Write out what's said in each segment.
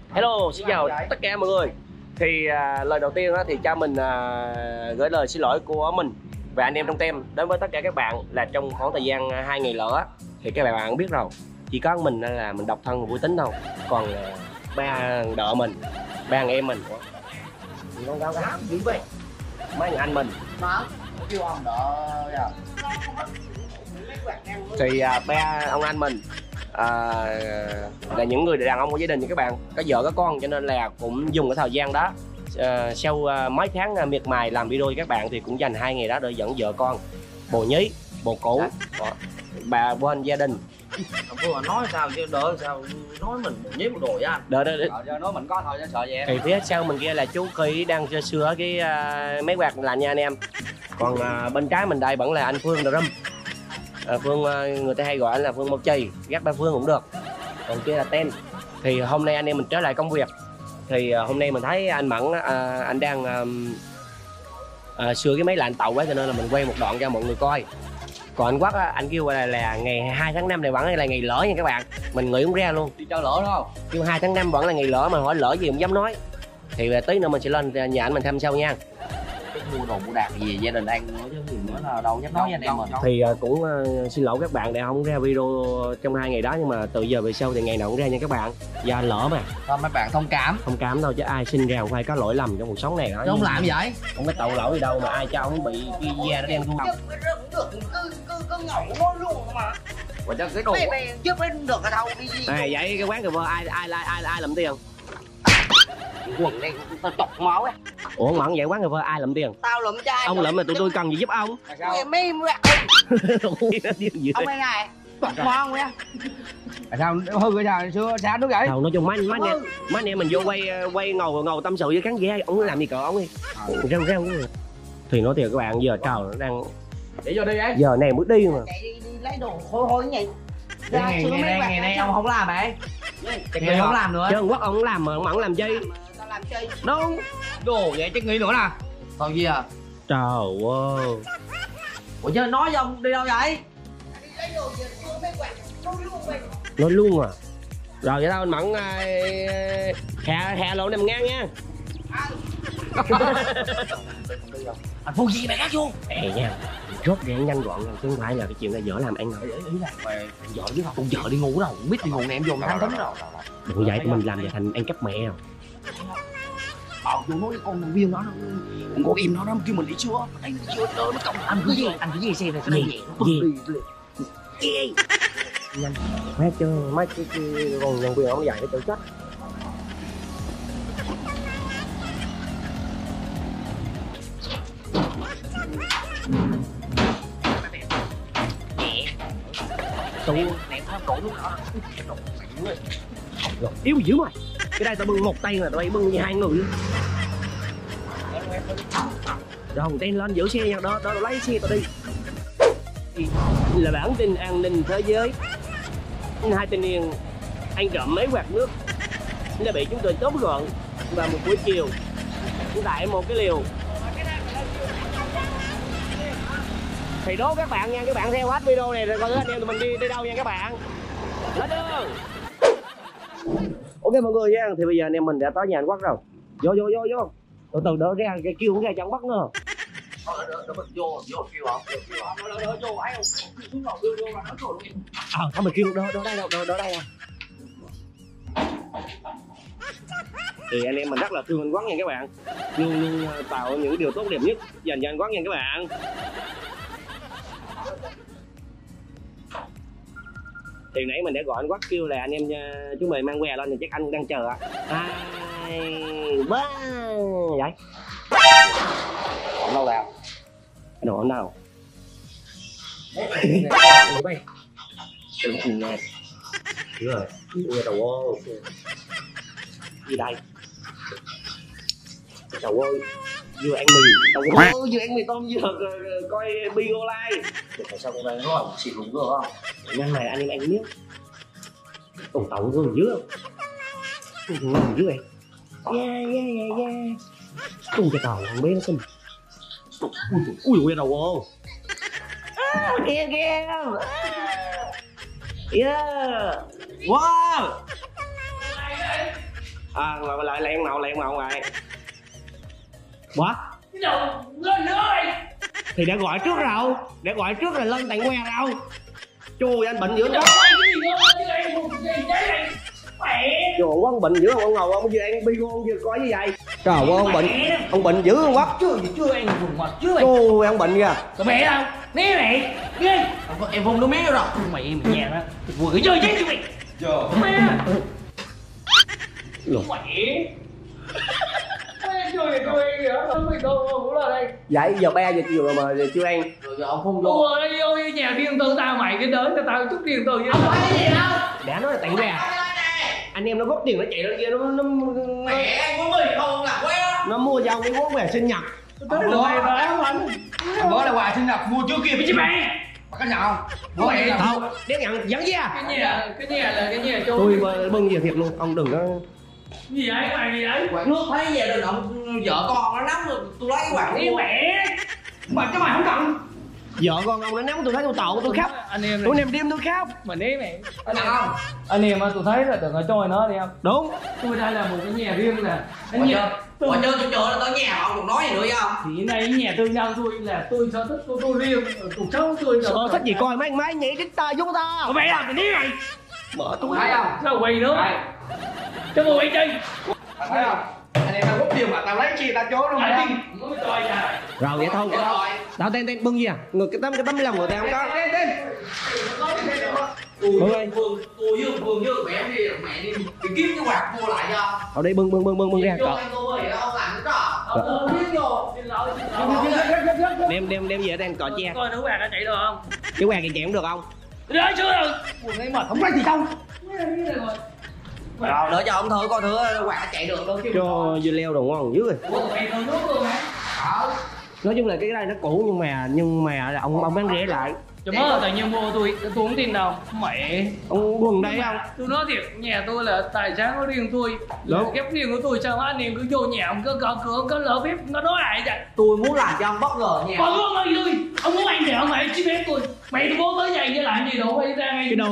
Hello, xin chào tất cả mọi người. Thì lời đầu tiên thì cho mình gửi lời xin lỗi của mình và anh em trong team đến với tất cả các bạn là trong khoảng thời gian 2 ngày lỡ thì các bạn biết rồi, chỉ có mình là mình độc thân và vui tính đâu, còn ba đợ mình, ba anh em mình, con gáo gáo dữ vậy, mấy anh mình kêu ông đỡ thì ba ông anh mình là những người đàn ông của gia đình như các bạn, có vợ có con, cho nên là cũng dùng cái thời gian đó sau mấy tháng miệt mài làm video cho các bạn thì cũng dành 2 ngày đó để dẫn vợ con bồ nhí bồ cũ bà bên gia đình. Ông nói sao chứ đỡ sao nói mình nhí một đồ với anh. Đợi nói mình có thôi chứ sợ gì em. Thì phía sau mình kia là chú Kỳ đang sửa cái máy quạt lạnh nha anh em. Còn bên trái mình đây vẫn là anh Phương Drum. Phương người ta hay gọi anh là Phương Một Chì, gác ba Phương cũng được. Còn kia là Ten. Thì hôm nay anh em mình trở lại công việc. Thì hôm nay mình thấy anh Mẫn anh đang sửa cái máy lạnh tàu quá, cho nên là mình quay một đoạn cho mọi người coi. Còn anh Quắc anh kêu là ngày 2 tháng 5 này vẫn là ngày lỡ nha các bạn. Mình nghĩ cũng ra luôn. Đi cho lỡ đâu. Kêu 2 tháng 5 vẫn là ngày lỡ, mà hỏi lỡ gì cũng dám nói. Thì tí nữa mình sẽ lên nhà anh mình thăm sau nha. Mua đồ mua đạc gì gia đình ăn nữa chứ gì nữa là đâu dám nói với anh em mình. Thì cũng xin lỗi các bạn để không ra video trong 2 ngày đó, nhưng mà từ giờ về sau thì ngày nào cũng ra nha các bạn. Do lỡ mà. Thôi mấy bạn thông cảm. Thông cảm đâu chứ ai sinh ra cũng phải có lỗi lầm trong cuộc sống này đó. Chứ không làm vậy. Không có tội lỗi gì đâu mà ai cho ông bị cái da nó đen thui. Cứ ngầu nó luôn mà. Ủa chứ cái đồ Mày chứ mới được cái đâu đi gì. Vậy cái quán cà phê ai làm tiền? Quần này tao chọc máu á. Ủa Mẫn vậy quán cà phê ai làm tiền? Tao lụm cho ai. Ông lụm mà tụi tôi cần gì giúp ông? Mày ông này này chọc máu á. sao hư cái sao sao nó vậy? Thôi nói chung mấy anh em mình vô quay ngồi tâm sự với khán giả, ông làm gì cỡ ông đi. Reo thì nói thiệt các bạn, giờ trời nó đang để vô đi ấy. giờ này mới đi mà. Chạy đi lấy đồ hôi như vậy. Ngày nay ông không làm hả? Ngày không làm nữa. Chứ Quốc ông làm mà Mẫn làm chi? Tao làm chơi. Đúng. Đồ vậy chắc nghĩ nữa nè. Thôi gì à? Trời ơi. Ủa chứ nói với ông đi đâu vậy? Đi lấy đồ về xuống mấy quạt. Nói luôn à. Rồi vậy đâu anh Mẫn hè lộ nằm ngang nha. Anh phu gì mày khác vô. Ê nha. Rốt gọn nhanh gọn chứ không phải là cái chuyện là dở làm ăn rồi. Ý là vợ chứ không, con vợ đi ngủ đâu, không biết đi ngủ nè em vô tháng tấm rồi. Đừng vậy tụi mình làm vậy thành ăn cắp mẹ rồi. Vô nói với con thằng viên đó, con im nó kêu mình đi chưa, thấy chưa đỡ nó cộng anh cứ gì xem này cái này Gì? Nhanh. Mấy cái con nhân viên ông dạy cái chữ chết. Tụi ném nó đổ luôn đó. Rồi, yếu dữ mày. Cái đây tao bưng một tay mà tụi bay bưng như 2 người. Rồi tên lên giữ xe nha, đó lấy xe tao đi. Là bản tin an ninh thế giới. 2 thanh niên ăn trộm mấy quạt nước đã bị chúng tôi tóm gọn vào một buổi chiều tại một cái liều. Thì đố các bạn nha, các bạn theo hết video này rồi coi anh em tụi mình đi đâu nha các bạn. Lên đường. Ok mọi người nha, thì bây giờ anh em mình đã tới nhà anh Quắc rồi. Vô. Từ từ đỡ ra cái kêu cũng ra chẳng bắt nữa. Vô kêu hả? Vô ấy không? Xuống ngồi vô mà nói rồi luôn. Thôi mình kêu đó đây nè. Thì anh em mình rất là thương anh Quắc nha các bạn. Luôn tạo những điều tốt đẹp nhất dành cho anh Quắc nha các bạn. Thì nãy mình đã gọi anh Quắc kêu là anh em chúng mình mang que lên thì chắc anh đang chờ ạ. 2, 3 vậy. Còn đâu nào? Anh hỏi nào? Đừng cùng nghe. Đúng rồi. Nghe đầu ô. Gì đây? Đầu ơi. Vừa ăn mì. Đầu ơi, vừa ăn mì tôm vừa coi Bingo Live. Tại sao con đây nó là xịt lủng rồi không? Nhân này anh em ăn miếng. Tổng gương dữ không? Ngon dữ vậy. Yeah. Tung cái tàu thằng bé nó xinh. Ui đầu ô. Kìa. Yeah. Wow. lại lẹn màu ngoài. What? Cái đầu lên nữa đi. Thì đã gọi trước rồi. Đã gọi trước là lên tặng que đâu. Chù anh bệnh dữ lắm. Quay cái gì nữa chứ em một gì thế này. Mẹ. Trời ơi, ông bệnh dữ không? Ông ngồi ông vừa ăn bigo ông vừa coi như vậy. Trời ơi, ông bệnh dữ không quá. Chưa anh vùng mặt chưa. Trời ông bệnh kìa. Tụi mẹ đâu? Né mẹ. Ghê. Em vùng nước mé vô rồi. Mày nhà đó. Vừa cái chơi chứ mày. Trời. Mẹ. Lột. Mẹ. Chơi tôi kìa, mày đâu cũng là đây. Vậy giờ 3 giờ chiều rồi mà giờ chưa ăn. Rồi giờ ông phun vô. Ôi ôi nhà riêng tư tao mày cái đến cho tao chút riêng tư chứ. Không phải cái gì đâu. Đã nói là tặng quà. Anh em nó góp tiền nó chạy lên kia nó Mẹ anh muốn mì không làm quê á. nó mua cho ông cái món về sinh nhật. Tới được mày rồi không anh. Bữa là quà sinh nhật mua trước kia Chứ mày. mà có nhận không? Bố mẹ Không, đéo nhận dẫn ra. cái nhà là cái nhà chú. Tôi bưng về thiệt luôn, ông đừng có. Gì vậy mày gì vậy? Quạt nước thấy về rồi ông vợ con nó nắm rồi tôi lấy cái quạt Đi nước. mẹ. Mà cái mày không cần. Vợ con ông nó nắm tôi thấy tôi tậu tôi khóc. Anh em Tôi nằm đêm tôi khóc. mà nếu mẹ. Có nhận không? Anh em tôi thấy là đừng có trôi nó đi không. Đúng. Tôi đây là một cái nhà riêng nè. Cái Quả nhà chơi tôi chờ nó tới nhà mà ông còn nói gì nữa không? thì cái này cái nhà tư nhân tôi là tôi sở thích của tôi riêng, cuộc sống của tôi. Sợ thích gì coi mấy nhảy cái tờ vô tao. Mẹ làm cái ní này. Mở túi. Thấy không? Sao quay nữa? Cho tôi quay chi? Thấy không? Anh em tao góp tiền mà tao lấy chi tao chối luôn. Anh Tiên, không có trôi ra. Rồi vậy thôi. Tao tên bưng gì à? Người cái tấm lòng người ta không có. Tôi với Phương với mẹ đi mẹ đi kiếm cái quạt mua lại cho. Ở đây bưng ra Vô cọ. anh tôi thì đâu làm cái đó. Biết vô. Xin lỗi. Đem về đang cọ che. Coi thử quạt nó chạy được không? Cái quạt này chạy không được không? Đấy chưa rồi. Buồn thấy mệt không Không lấy gì đâu. Rồi đỡ cho ông thử coi thử quạt nó chạy được đâu chứ. Cho dưa leo đồ ngon dữ rồi. Ủa mày còn nước luôn hả? Nói chung là cái này nó cũ nhưng mà là ông bán rẻ lại. Trời mơ tự nhiên mua tôi không tin đâu. Mẹ. Ông buồn đây không? Tôi nói thiệt, nhà tôi là tài sản của riêng tôi. Đúng. Phép riêng của tôi, sao anh em cứ vô nhà ông cứ gõ cửa có lỡ phép nó nói lại vậy. Tôi muốn làm cho ông bất ngờ nha. Còn luôn ơi tôi, ông muốn ăn thì ông phải xin phép tôi. Mày tôi bố tới vậy chứ làm gì đâu phải ra ngay. Cái đồ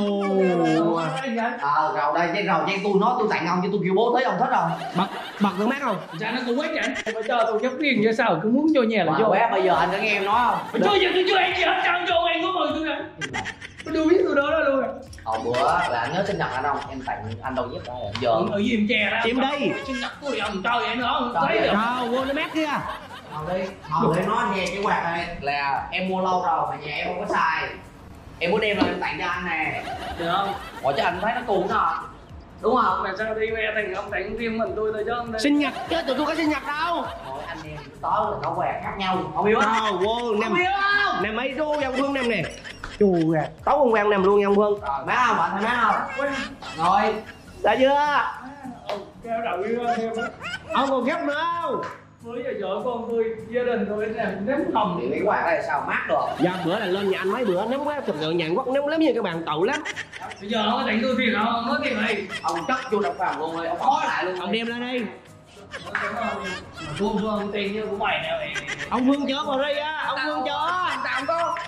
Rồi đây cái tôi nói tôi tặng ông chứ tôi kêu bố tới ông thích không? bật được mát không? Sao nó cũng quét vậy? Mà cho tôi phép riêng chứ sao cứ muốn vô nhà là vô. Quét bây giờ anh có nghe em nói không? Mà chưa giờ tôi chưa ăn gì hết, sao vô anh có mời tôi ăn. Tôi đâu biết tôi đó luôn rồi. Hồi bữa là anh nhớ sinh nhật anh không? Em tặng anh đâu nhất rồi. Giờ Ở gì em chè ra. Im đi. Sinh nhật tôi ông cho vậy nữa không thấy được. Sao vô nó mát kia. Hồi em nói anh nghe cái quạt này là em mua lâu rồi mà nhà em không có xài. Em muốn đem lên em tặng cho anh nè. Được không? Ủa chứ anh thấy nó cuồng đó. Đúng không? Mà sao đi nghe thành ông tặng riêng mình tôi thôi chứ không đây. Sinh nhật chứ tụi tôi có sinh nhật đâu. Thôi anh em tối là có quà khác nhau. Không biết không? Đâu vô năm Không biết không? năm mấy đô ông Phương năm nè. Chù ra. Tối hôm qua năm luôn nha ông Phương. Rồi má không? Anh thấy má không? Rồi. Đã chưa? Kéo đầu đi qua thêm á. Ông còn khóc nữa không? Mới giờ vợ con tôi, gia đình tôi làm ném hồng. Thì cái quạt này sao mát được? Dạ bữa là lên nhà anh mấy bữa ném quá, thực sự nhà quất ném lắm như các bạn tậu lắm. Bây giờ ông tặng tôi tiền không? Ông nói tiền này. Ông chất vô đập phòng luôn rồi, ông khói lại luôn. Ông đem lên đi. Mà Phương tiền như của mày nè mày. Ông Phương chở vào đây á, ông Phương chở. Tao không có.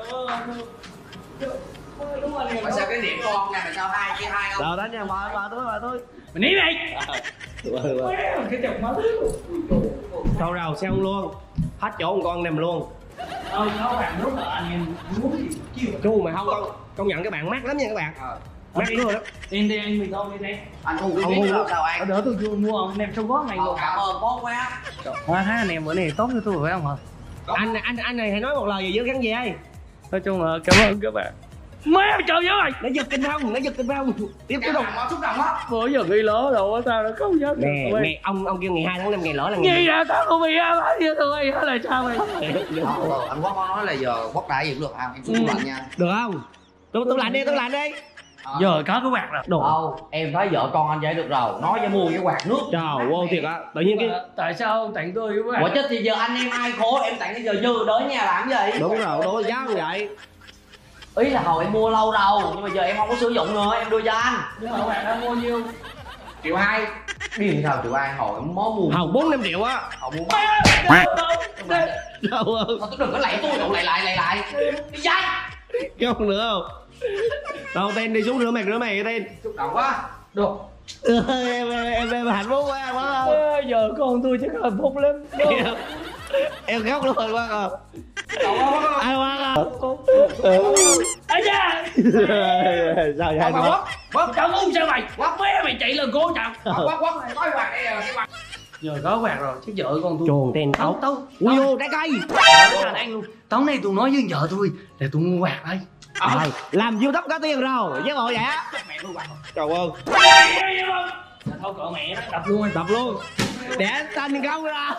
Đúng rồi nè. Mà sao cái điểm con này mà sao hai chia hai không? Rồi đánh nha, bà tôi. Mày ní mày. Cái chồng máu. Sau đầu xe ông luôn. Hết chỗ một con nằm luôn. Sáu bạn nước là anh em muốn gì chiều. Chú mà không công nhận các bạn mát lắm nha các bạn. Mát luôn đó. Đi đi anh mình đâu đi đây. Anh thu cái biết đâu sao anh? Đỡ tôi vô mua ông em trong gót này luôn. Cảm ơn bố quá. Hoa hai anh em bữa này tốt cho tôi phải không hả? Anh này hãy nói một lời gì với khán giả. Nói chung là cảm ơn các bạn. Má trời ơi! Nó giật kinh không? Tiếp Cái tục. đồng xúc động á. Bữa giờ ghi lỡ đâu á sao nó không nhớ. Nè, ông kêu ngày 2 tháng 5 ngày lỡ là ngày gì ra tao không bị á, như tôi là sao mày? Anh Quốc có nói là giờ Quốc đại gì cũng được không? Em xuống lạnh nha. được không? Tôi lạnh đi. Giờ có cái quạt rồi. Đồ. Đâu, em thấy vợ con anh vậy được rồi. Nói với mua cái quạt nước. Trời ơi thiệt á, tự nhiên cái Tại sao ông tặng tôi cái quạt? Ủa chứ thì giờ anh em ai khổ em tặng cái giờ dư đỡ nhà làm cái gì? đúng rồi, đối giá như vậy. Ý là hồi em mua lâu rồi nhưng mà giờ em không có sử dụng nữa em đưa cho anh. Nhưng mà quạt đã mua nhiêu? 1,2 triệu. Điên sao 1,2 triệu hồi em mới mua. Hầu 4-5 triệu á. Hồi mua. Đâu ơi. Thôi đừng có lạy tôi, đừng lại. Đi dây. Không nữa không? Đâu tên đi xuống rửa mặt cái tên. Xúc động quá. Được. Em hạnh phúc quá Quán ơi. Giờ con tôi chắc hạnh phúc lắm. Em khóc luôn Quán ơi. Ai Quán ơi. Ây da. Sao vậy anh Quán? Tao ngu sao mày? Bé mày chạy lên cố chào. Quán này có quạt đây là cái quạt. Giờ có quạt rồi, chứ vợ con tôi Chuồng tên tao tao Ui vô trái cây. thằng anh luôn. Tối nay tôi nói với vợ tôi là tôi mua quạt đây. Rồi, làm YouTube có tiền rồi, chứ bộ vậy á. Trời ơi. Thôi cỡ mẹ nó đập luôn. Tập luôn. Để thành công ra.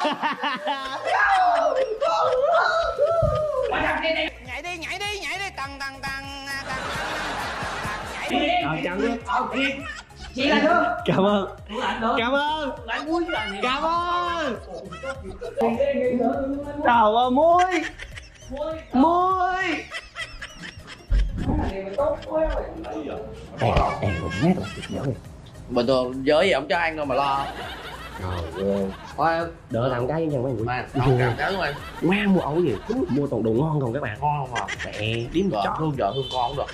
Nhảy đi tăng tăng tăng. Rồi chặn luôn. Chị là đứa. Cảm ơn. Tôi làm được. Cảm ơn. Lại muối là gì? Cảm ơn. Trời ơi muối. Muối. Em cũng nghe rồi giỡn đi. Bình thường giới gì không cho ăn đâu mà lo. Trời ơi. Thôi Đỡ làm cái nha mấy người. mà không cảm thấy luôn em. Má mua ẩu gì? Mua toàn đồ ngon không các bạn. Ngon không à? Mẹ điếm Vợ chó. thương vợ thương con cũng được.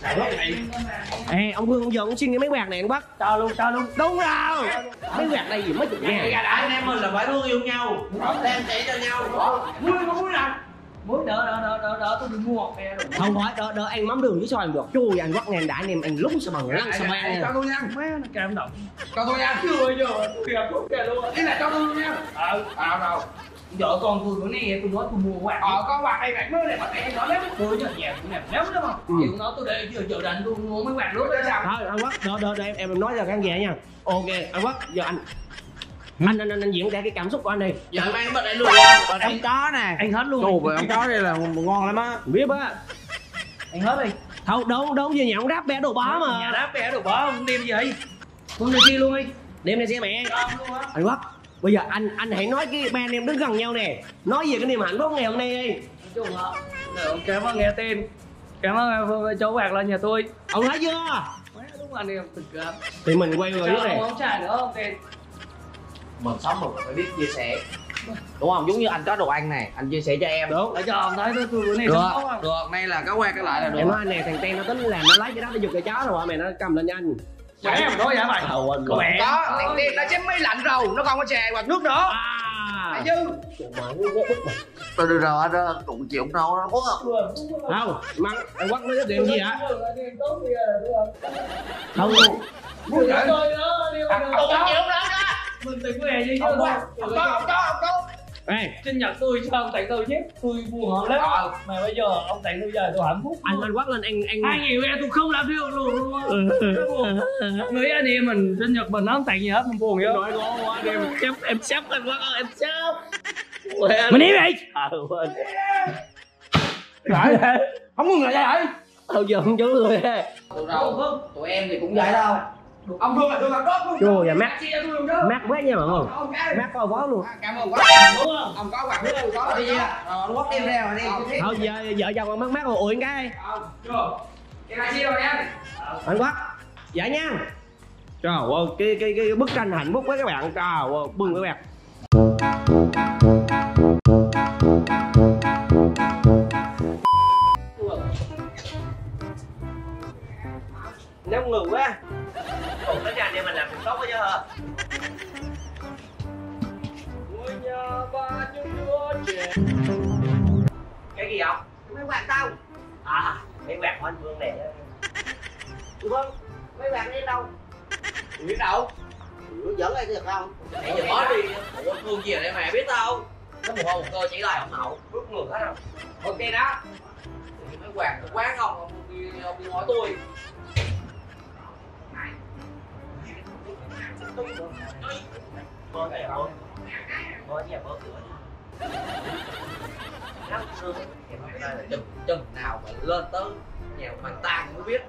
Ê ông Hương ông giờ ông xin cái mấy quạt này anh bắt. Cho luôn. Đúng rồi. Mấy quạt đây gì mấy chục ngàn. Đã anh em mình là phải thương yêu nhau. Đem chỉ cho nhau. Muối nào? Muối đỡ tôi đừng mua bè rồi. Không phải đỡ ăn mắm đường chứ sao ăn được. Chui anh bắt ngàn đã anh em lúc sao bằng lăng sao ăn. Cho tôi nha. Má nó cảm động. Cho tôi nha. Chưa bao giờ tôi gặp thuốc kìa luôn. Ý là cho tôi luôn nha. Đâu. Vợ con tôi bữa nay tôi nói tôi mua quạt. Có quạt đây bạn mới này mà mẹ nói lắm. Tôi cho nhà tôi làm lắm đúng không? Chị nói tôi để giờ định tôi mua mấy quạt nước để sao? Thôi anh Quắc đỡ em nói cho khán giả nha. Ok anh Quắc giờ anh diễn ra cái cảm xúc của anh đi. Giờ mang bên đây luôn. Ông chó nè. Anh hết luôn. Đồ về ông chó đây là ngon lắm á. Biết á. Anh hết đi. Thôi đón về nhà ông đáp bé đồ bó mà. Nhà đáp bé đồ bó không đem gì? Con này chi luôn đi. Đêm nay xe mẹ. Luôn á. Anh Quắc bây giờ anh hãy nói cái ba anh em đứng gần nhau nè. Nói về cái niềm hạnh phúc ngày hôm nay đi. Chung hả? Cảm ơn nghe tên. Cảm ơn cháu quạt lên nhà tôi. Ông thấy chưa? Đúng anh em tình cảm. Thì mình quay người Sao này. không xài nữa không tên? Mình sống mình phải biết chia sẻ. Đúng không? Giống như anh có đồ ăn này, anh chia sẻ cho em. Đúng. Để cho ông thấy tôi bữa nay Được, sống tốt không? được, đây là có qua cái lại là được. Em nói anh này thằng Ten nó tính làm nó lấy cái đó để giục cái chó rồi mày nó cầm lên cho anh. Mẹ em nói vậy mày. Anh Con mẹ. Có, tiền nó chém máy lạnh rồi, nó còn có chè hoặc nước nữa. À. Chứ. Tôi đưa rồi anh cũng chịu đâu nó quất Không, mắng anh Quắc nói điểm gì hả? Không luôn. Tôi đó, đi không chịu đâu đó. mình từng có hẹn gì chứ Không có. Ê, sinh nhật tôi sao ông tặng tôi chứ tôi buồn hận lắm mà bây giờ ông tặng tôi giờ tôi hạnh phúc anh Quắc lên anh 2.000 ra tôi không làm được luôn nghĩ anh em mình sinh nhật mình nó không tặng gì hết mình buồn vậy nói ngon quá em sắp anh Quắc ơi em sắp. mình đi đi Không có người vậy hả? Thôi giờ không chú rồi. Được đâu, tụi em thì cũng vậy đâu. Ông thương là thương làm tốt luôn. Chua và mát quá nha mọi người. Mát có vó luôn. Cảm ơn quá. Ông có quạt nước có đi nha. Rồi nó quất em ra mà đi. Thôi giờ vợ chồng con mát rồi ủi cái. Chưa. Cái này chia rồi nha. Anh Quắc. Dạ nha. Trời ơi cái bức tranh hạnh phúc với các bạn. Trời ơi bưng các bạn. Nóng người quá. Cùng nói ra để mình làm việc tốt với chứ hả? Cái gì không? Mấy quạt tao. À, mấy quạt của anh Vương này. Vâng. Mấy quạt đi đâu? Biết đâu. Dẫn đây được không? Mẹ giờ nói đi. Ủa Vương gì để mẹ biết đâu. Nó một cơ chỉ lại ông hậu. Bước ngược hết không? Ok đó. Mấy quạt được quán không? Ông đi hỏi tôi. Bơ kìa bơ. Bơ nhà bơ cửa. Chừng nào mà lên tới nhà bằng tan mới biết.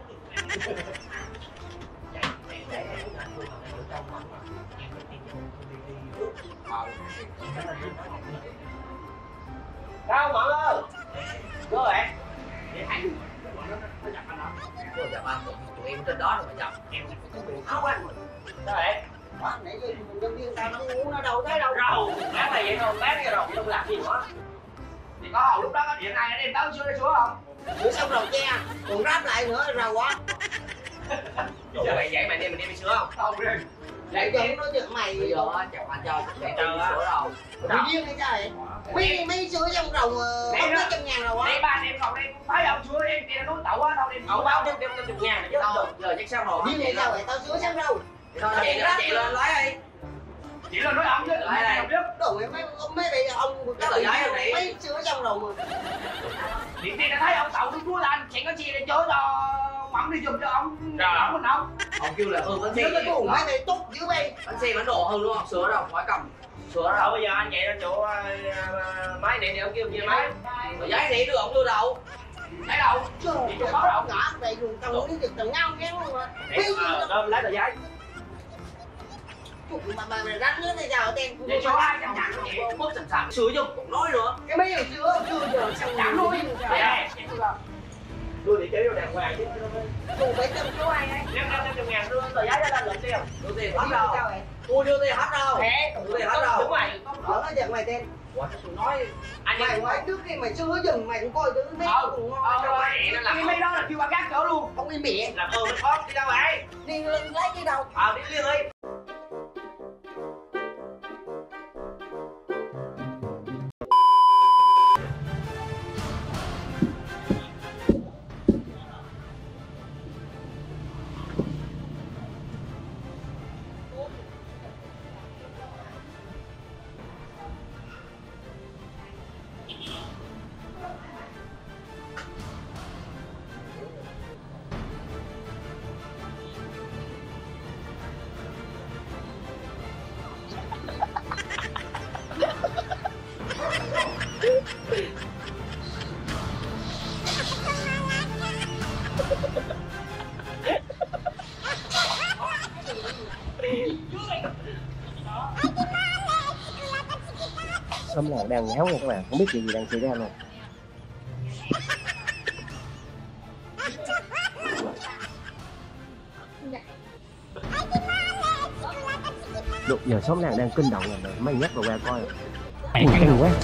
Sao mọi ơi? Vô bạn. Để anh nó chặt anh đó. Rồi chặt anh tụi em trên đó rồi mà chặt. Em có quyền áo anh. Sao bạn? Đó, nãy giờ nhân viên tao nó uống nó đâu thấy đâu. Rầu, bán này vậy thôi, bán cái rầu chứ không làm gì nữa. Thì có hồi lúc đó có điện này anh em tới chưa đây xuống không? Sửa xong rồi che, còn ráp lại nữa rầu quá. Mày vậy mày đem đi sửa không? Không đi. Lại chơi nói chuyện mày Bây giờ á, chào anh cho mẹ tôi đi sửa đâu. mày điên hay trời? Mấy sữa trong rồng không có 100.000 đâu á. Đây ba em còn đây thấy ông sửa em kia nó tậu quá đâu em Ông báo đem 50.000 chứ. Đâu, giờ chắc xong rồi. Điên hay sao vậy? Tao sữa xong đâu. Thôi chị lên lấy đi. chỉ là nói ông chứ Lại đây. ông chứ Đồ mấy đây ông Cái tờ giấy không đi. mấy sữa trong rồng mà. điện tiên đã thấy ông tậu xuống là anh sẽ có chia để chối cho mỏng đi giùm cho ông mỏng mình không. Ông kêu là bánh xe. Chứ cái đồ mấy này tốt dữ mày. Bánh xe bánh đồ hư đúng không? Sửa đâu, khỏi cầm. Sửa Thôi đâu. bây giờ anh chạy ra chỗ máy này thì ông kêu chia máy. Tờ giấy này đưa ông đưa đâu? Thấy đâu Trời ơi, chỗ đó đâu nhỏ đây luôn tao muốn được tao ngao ngán luôn mà. Đơm lấy tờ giấy. Mà rắn nữa thì sao tên để cho ai chẳng chẳng vậy Mất sẵn sàng. Sửa chứ, cũng nói nữa. cái mấy hồi xưa chưa giờ xong chẳng nuôi Đưa địa chỉ vô đàng hoàng chứ. tụi mấy trăm số ai ấy 500.000 đưa tờ giấy ra lên lệnh tiền. Đưa tiền hết đâu. Tôi đưa tiền hết đâu. Đưa tiền hết đâu. Đúng rồi. ở nó giật mày tên Ủa, tôi nói. Anh mày nói trước khi mày chưa dừng mày cũng coi thứ mấy cùng ngon mấy đó là kêu ba gác cỡ luôn không im miệng làm ơn khó đi đâu vậy? đi lấy cái đâu Đi liền đi. Xóm làng đang ngáo nha các bạn, không biết chuyện gì đang xảy ra luôn. Lúc giờ xóm làng đang kinh động rồi, mày nhắc rồi qua coi. Ui, căng quá.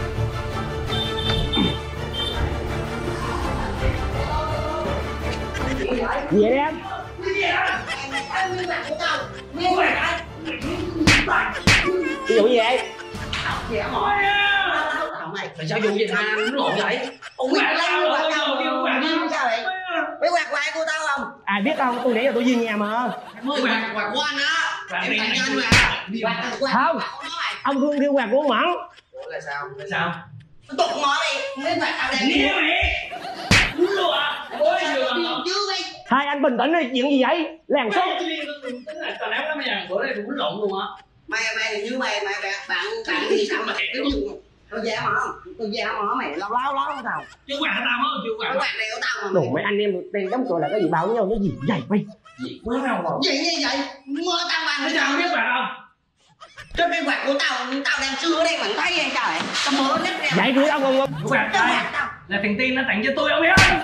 Gì vậy em? Ví dụ gì vậy? Tại sao dùng Việt Nam nó lộn vậy? ông quạt lấy quạt tao sao vậy mấy quạt quạt của tao không ai biết không tôi nãy giờ tôi về nhà mà Mới quạt của anh á. Em tặng cho anh mà. không ông Hương kêu quạt của ông Mẫn Ủa là sao? là sao tục ngõ đi mấy quạt tao đang nghe mày đúng rồi à ôi giời chứ đi hai anh bình tĩnh đi chuyện gì vậy làng xóm tao léo lắm nha, bữa nay cũng quýnh lộn luôn á. mày như mày bạn gì sao mà cái gì tôi dám hả mày lâu tao Chứ quạt tao mới chưa cái quạt. quạt này của tao mà đồ mấy anh em đang đóng cửa là cái gì báo với nhau nó gì vậy mày Gì quá đâu rồi. gì như vậy mưa tao Thế bằng sao không biết quạt không? cái cây quạt của tao đang xưa ở đây mày thấy hay trời tao mở nếp ra vậy cứ ông Quạt cái đây quạt tao là tiền tiên nó tặng cho tôi ông biết không?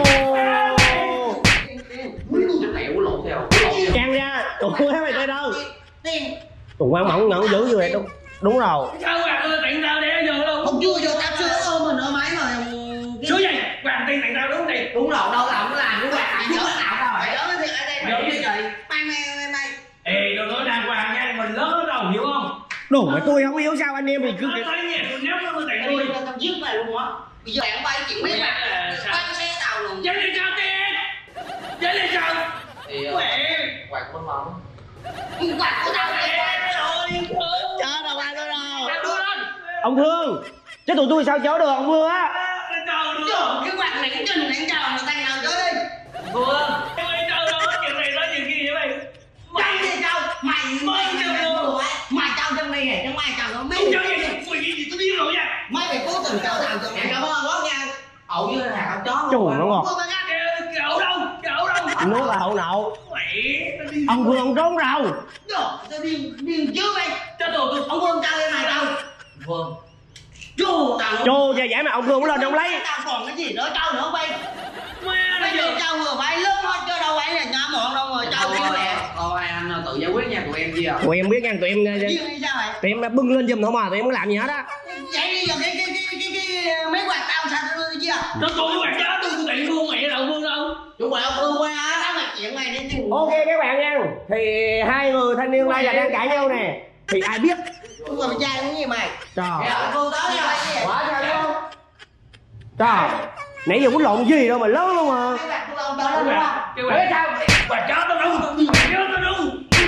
Cái này của lộn theo. can ra tụi quá mày tới đâu tiền tụi quan mẫn ngẩn dữ như vậy đúng rồi Sao quạt tặng tao để giờ luôn? không chưa vô tao chưa ôm mình ở máy mà Số gì? Quạt tiền tặng tao đúng tiền. Đúng rồi, đâu làm nó làm cái quạt này nhớ nào đâu vậy? Nhớ thiệt ở đây Nhớ mày cái gì? mày Ê, đừng có đàng hoàng nha, mình lớn hết rồi, hiểu không? đồ mà tôi không hiểu sao anh em thì cứ Nó tới nhà tôi nếu nó mới tặng tôi. tao giết mày luôn á bây giờ bạn bay chuyện mấy bạn quay xe tao luôn Vậy thì sao tiền? Vậy thì sao? Thì quạt của anh Mẫn. quạt của tao này chớ đâu ai nữa đâu Quạt đưa lên. ông Hương chứ tụi tôi sao chớ được ông Hương á Trời đưa. Trời, cái quạt này cái chân này chào mà tay nào chơi đi Vừa. Em ơi, trời đâu, chuyện này nói chuyện kia vậy mày? Chân gì chào mày Mày chào luôn. mày chào chân này này chân mày chào nó Không mấy chơi gì, quỳ gì tôi biết rồi nha. mày phải cố tình chào tao cho Em cảm ơn bác nha. Ậu với hạt ốc chó. chù nó ngọt Cái ẩu đâu? Cái ẩu đâu? nước là hậu nậu Mày, nó đi. ông Hương ông trốn đâu tao điên chứ mày Cho tôi. ông Vương chào em này tao Vâng. chú tao chô giờ giải mà ông Hương lên ông lấy tao còn cái gì nữa trâu nữa bay Mẹ nó bây giờ. giờ trâu vừa phải lớn hết chứ đâu phải là nhỏ mọn đâu mà trâu như vậy Thôi anh tự giải quyết nha, tụi em gì à? tụi em biết nha tụi em điên hay sao vậy tụi em đã bưng lên giùm không mà tụi em có làm gì hết á vậy đi giờ cái mấy quạt tao sao tao đưa chưa Nó tôi quạt giá tôi tiện luôn mẹ đâu Vương đâu. Chúng mày ông Phương qua á. tao mà chỉ những ngày đến chừng. Ok các bạn nha. Thì hai người thanh niên đây là đang cãi nhau nè. Thì ai biết? Tôi còn trai cũng như mày. Trời. Cô tới rồi. Quá trời luôn. Trời. Nãy giờ quýnh lộn gì đâu mà lớn luôn mà. Cái bạn tôi ông tới đúng không? Kêu bà sao? Bà chó tao đâu? Bà chó tao đâu?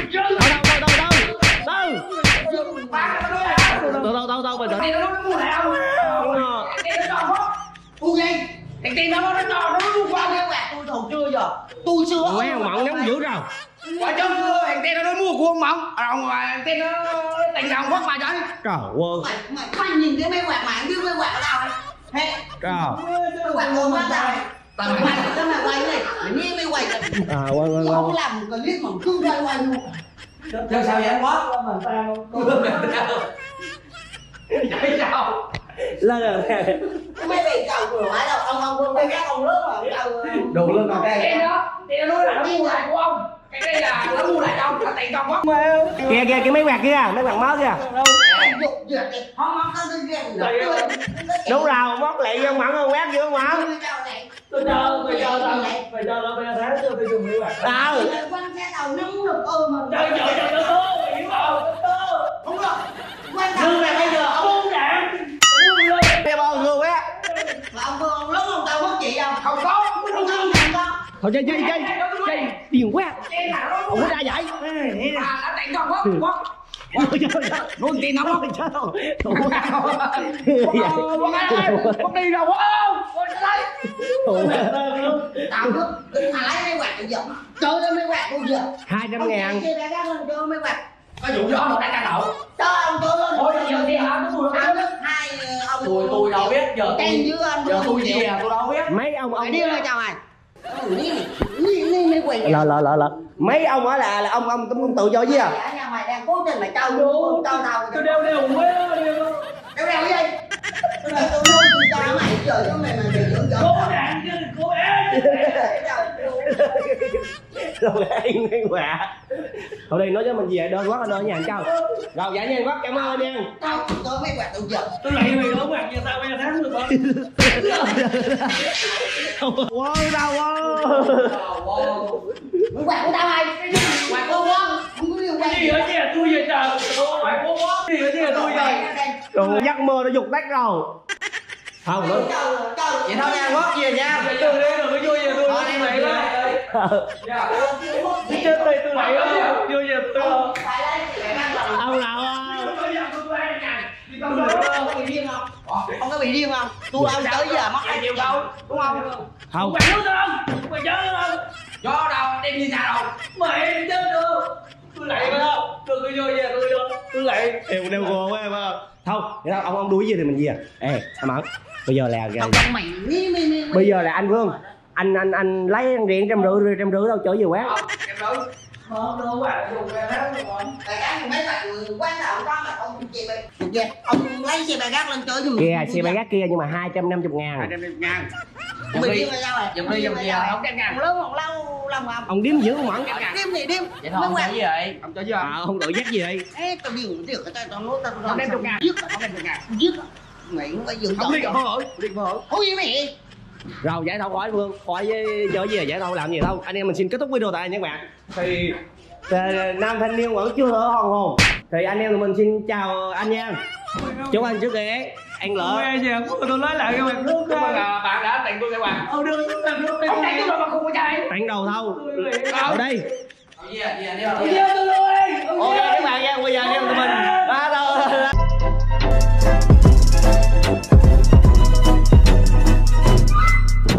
Đâu bình tĩnh. Tiền nó mua lại không? Tiền nó cho không? Mua gì? Tiền nó cho nó mua qua Các bạn tôi thầu chưa giờ. Tôi xưa. Quán ông Mận nóng dữ rồi. quả chứ thằng tiền nó mua của ông Mận ông mà tiền nó tiền đồng mất mà trời. Trời ơi. Mày nhìn cái máy quạt mà anh biết máy quạt ở đâu ấy. Hey. Trời. Máy quạt ôm quá rồi. Tao mày quay cái mày quay này. Như máy quay. Quay. Không làm một clip mà cứ quay luôn. Chứ sao vậy anh quá mình tao vậy sao Lên rồi. Mấy vị cầu vừa phải đâu ông vương cái ông lớn mà cầu đồ lên mà cái nó nói là nó mua lại của ông cái đây là nó mua lại cho ông là tiền công quá Kìa cái máy quạt kia, máy quạt mới kìa. dục dượt thì không mong tao đi ghê Đúng rồi, mất lại ông Mận hơn quét chưa Mận. Tôi chờ bây giờ tháng tôi dùng máy quạt. Quanh xe đầu nóng được mà Trời hiểu không? không được quan trọng Là bây giờ ông đạn. Em ơi người quá. mà ông vương ông lớn ông tao mất chị không không có không thành đâu Thôi chơi điền quá. Ông có ra vậy. đã tiền công quá luôn tiền không mất đi đâu quá không tao cứ mà lấy máy quạt tôi giật chơi cái máy quạt tôi giật 200.000. chơi ra gác lên chơi máy quạt có vụ đó một đánh nổ cho ông tôi lên thôi giờ đi hả tôi hai ông tôi đâu biết giờ tay dưới anh giờ tôi về tôi đâu biết Mấy ông phải đi ra chào mày đi máy quạt lợ. Mấy ông á là ông cũng tự cho chứ à. ở nhà mày đang cố tình mày trao vô trao đầu Tôi đeo quế đeo cái gì tôi nuôi tôi cho mày chờ cho mày dưỡng cố đạn chứ cố ế. Rồi anh quạ. Thôi đi nói cho mình về đơn quá anh ơi nhà anh Châu. Rồi dạ nha quá cảm ơn nha. tao tôi máy quạt tôi giật Tôi lại mày đúng mặt như sao bây giờ tháng được không? Wow đau máy quạt của tao mày quạt của quá không có liên quan Gì ở nhà tôi vậy trời? Phải cố quá. Gì ở nhà tôi vậy? Đồ giấc mơ nó dục tắt rồi. Không nữa. vậy thôi nha quốc về nha Từ đây rồi mới vui về tôi đi mày đó. Chết đây tôi lại vui về tôi. Ông nào ông có bị điên không tôi ông tới giờ mất 2 triệu đâu đúng không không. Mày nhớ không? Mày nhớ không? gió đâu đem đi xa đâu Mày chết được. Tôi lại phải không? Tôi vui về tôi lại. Em đeo gồ quá em ơi. Thôi, vậy đâu ông đuổi gì thì mình gì à? Ê, anh Mẫn. Bây giờ là mày bây giờ là anh Vương. Anh lấy điện 150 đâu chở về quán. Không đâu bạn dùng cái tháng rồi. tại cái mấy bạn quan trọng đó mà ông chị mày ông lấy xe bài gác lên chơi giùm Kìa, xe bay gác kia nhưng mà 250.000. 250.000 bị điên là sao rồi dùm đi không trăm ngàn ông lớn còn lâu lòng không Ông điếm dữ không Mẫn? điếm thì điếm vậy thôi ông gì vậy ông cho gì vậy Không tự giác gì vậy? ê tao điên điên tao nói tao không đem 100.000 giết không đem 100.000 giết mày không phải dừng không đi vợ đi vợ ôi gì mày Rồi giải thâu khỏi Vương, khỏi với chở gì giải thâu làm gì đâu. Anh em mình xin kết thúc video tại nha các bạn. Thì nam thanh niên vẫn chưa thở hòn hồn. Thì anh em mình xin chào anh nha. Chúc anh trước ghế. Anh lỡ. Nghe gì tôi nói lại cho bạn nước cảm ơn bạn đã tặng tôi cái quà đưa nước ông tặng tôi rồi mà không có trai Tặng đầu thâu. Ở đây. gì à tôi luôn. Ok các bạn nha, bây giờ anh em